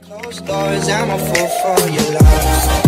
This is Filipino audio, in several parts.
Closed doors, I'm a fool for your love.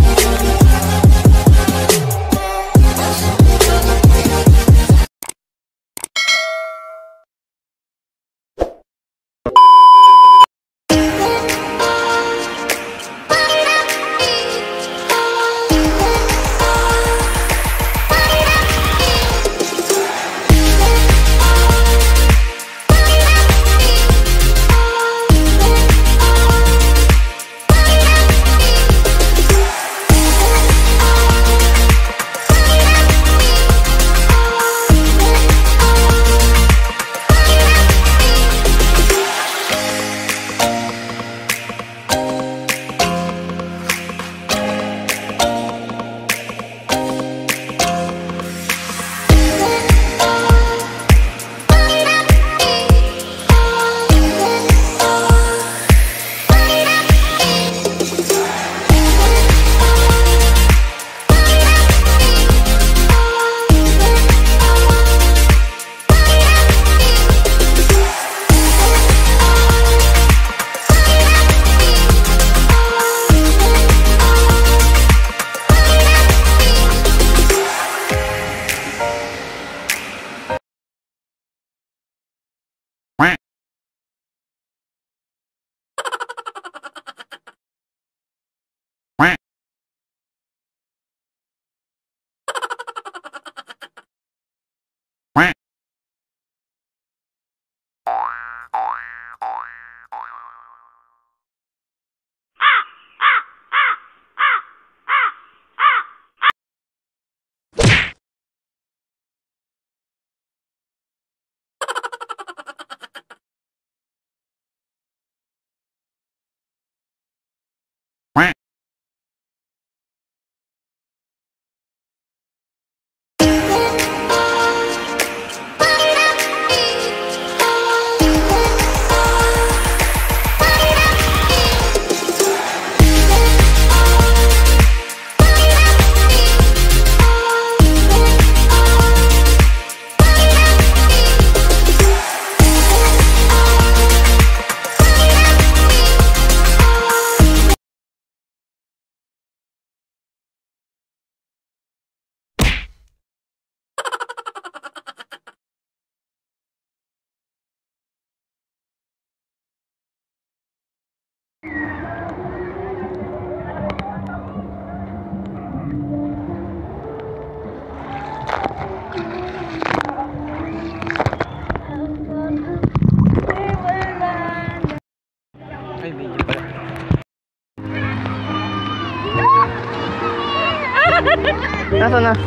Nasaan na?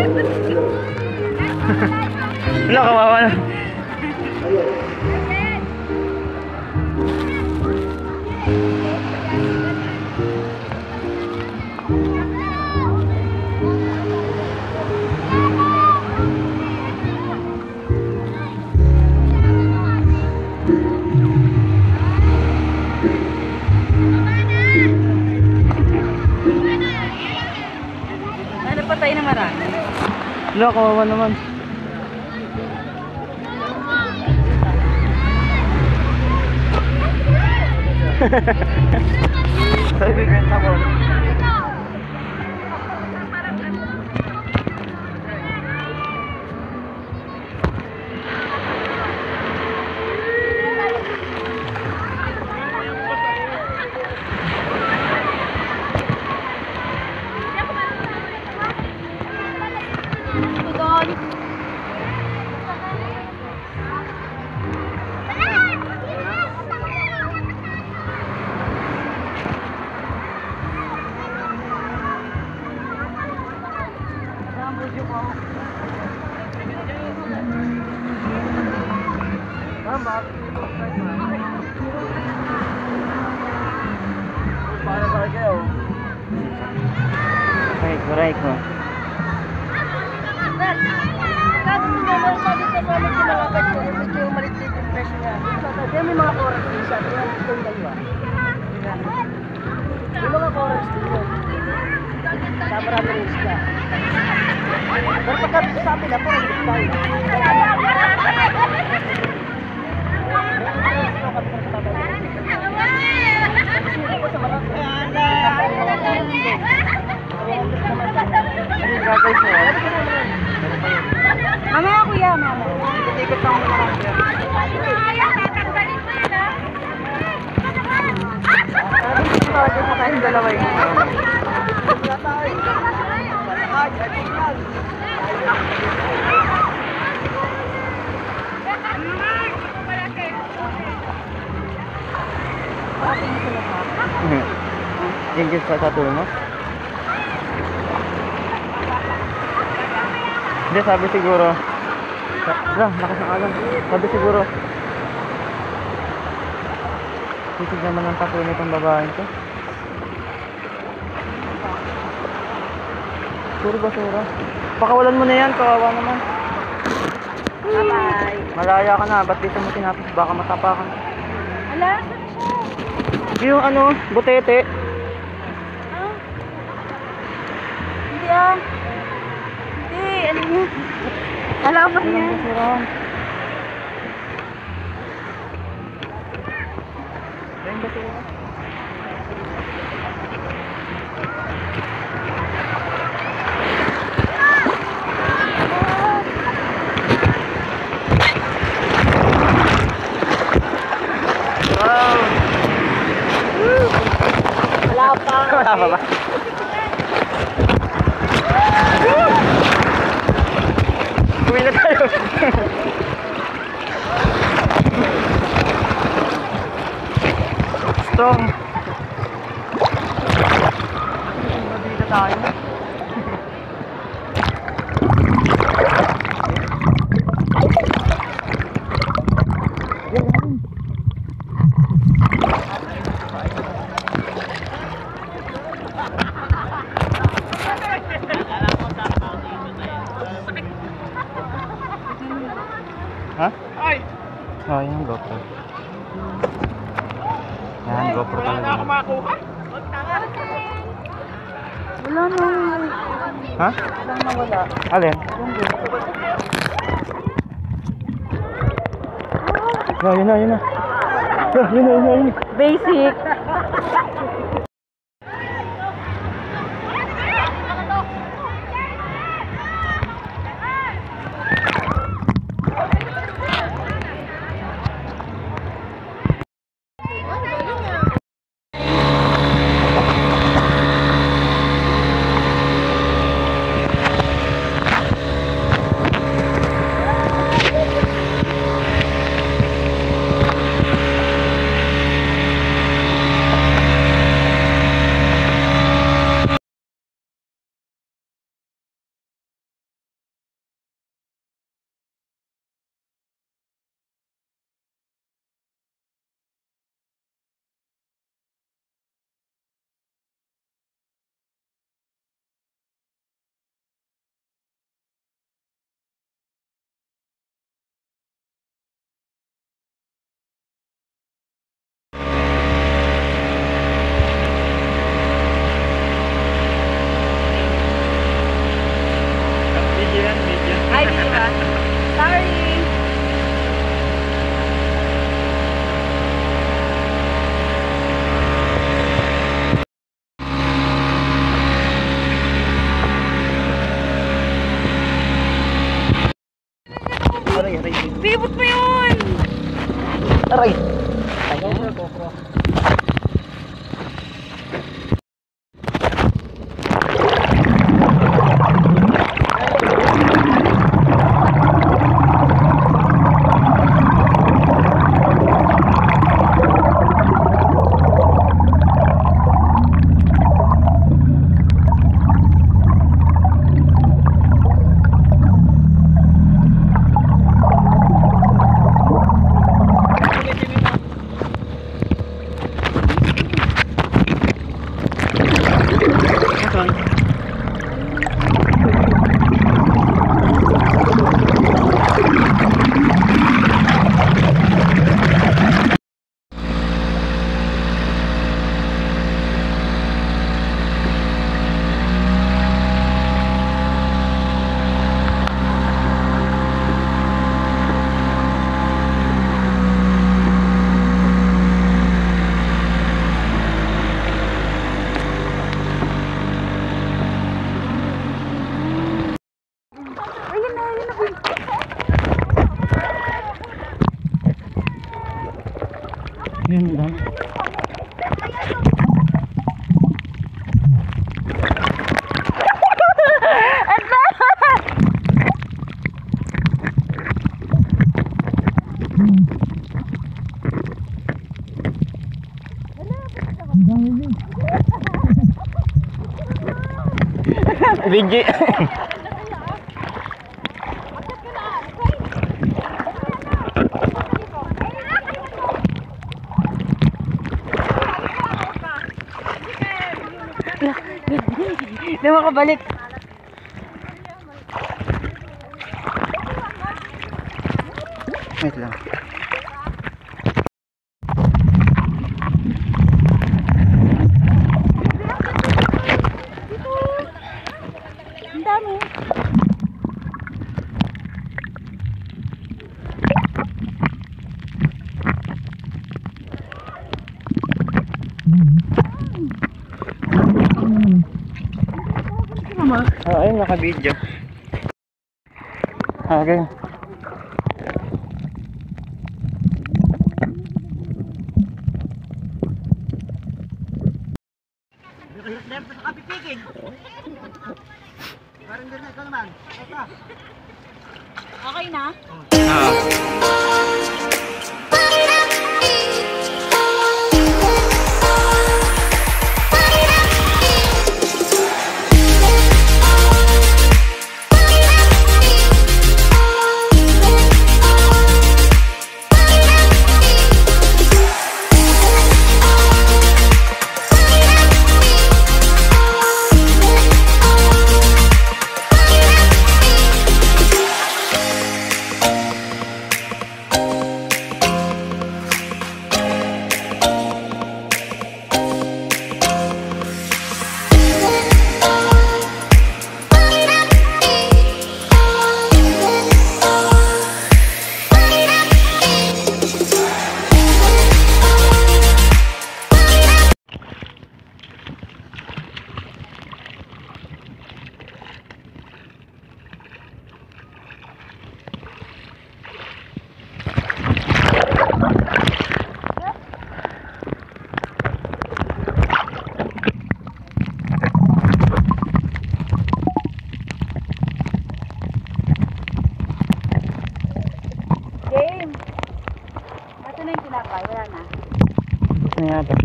Wala, kawawa na. Patay na marami. Wala, kawawa naman. Sabi ko yung tabo. Correct mo. May mga oras din siya. May mga oras din. Sabra na rin siya. Pero pagka sabi na po, hindi tayo. guys na yan. Mamaya kuya, mamaya. Ikot lang mo naman yan. Sabi sa tayong dalawa yun. Yung sa tattoo mo? Hindi, sabi siguro. Lakas ng alam. Sabi siguro. Sisig naman ang tattoo nitong babae ko. Puro basura. Pakawalan mo na yan, kawawa naman. Bye-bye. Malaya ka na, ba't dito mo tinapos? Baka matapakan. Ala, Yung ano, butete. hindi ah. Hindi, ano yun? Halaman Walang yan. basura. Walang basura. Wow! Wala pa. Wala pa ba? Uwi na tayo. Strong. Mabili tayo. Ha? Ay! Oh, yung GoPro. Yan, GoPro talaga. Wala na ako makuha? Wala na. Ha? Walang nawala. Alin? Yun na, yun na. Yun na. Basic. Ay, di ba? Sorry. Aray. Bibot mo yun! Aray! GoPro. Ayun lang. Video. Hindi makabalik. Wait lang. Ang dami. Ayun, naka-video. Okay. Okay na? Game. Ito na yung tinapay. Wala na. Gusto na yata.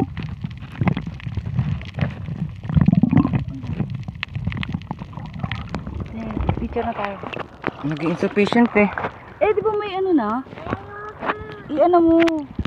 Picture na tayo. Nag-insufficient eh. Eh, di ba may ano na? I-ano mo.